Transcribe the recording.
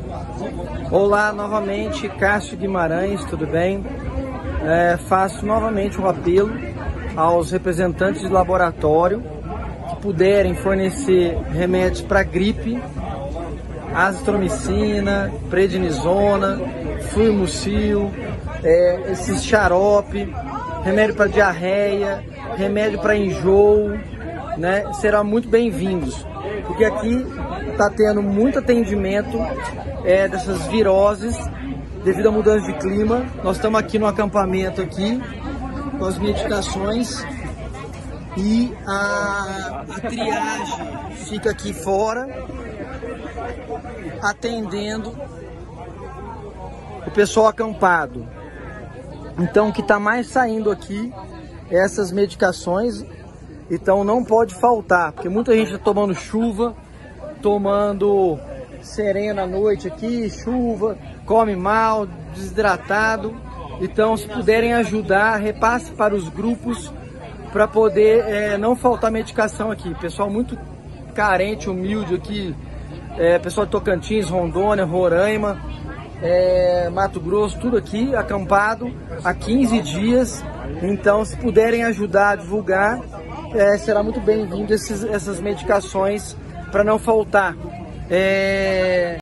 Olá, novamente, Cássio Guimarães, tudo bem? Faço novamente um apelo aos representantes de laboratório que puderem fornecer remédios para gripe, azitromicina, prednisona, fluimucil, esses xarope, remédio para diarreia, remédio para enjoo, né? Serão muito bem-vindos, porque aqui está tendo muito atendimento dessas viroses devido à mudança de clima. Nós estamos aqui no acampamento aqui com as medicações e a triagem fica aqui fora atendendo o pessoal acampado. Então o que está mais saindo aqui é essas medicações, então não pode faltar, porque muita gente está tomando chuva, tomando serena à noite aqui, chuva, come mal, desidratado. Então, se puderem ajudar, repasse para os grupos para poder não faltar medicação aqui. Pessoal muito carente, humilde aqui, pessoal de Tocantins, Rondônia, Roraima, Mato Grosso, tudo aqui acampado há 15 dias. Então, se puderem ajudar a divulgar, será muito bem-vindo essas medicações para não faltar.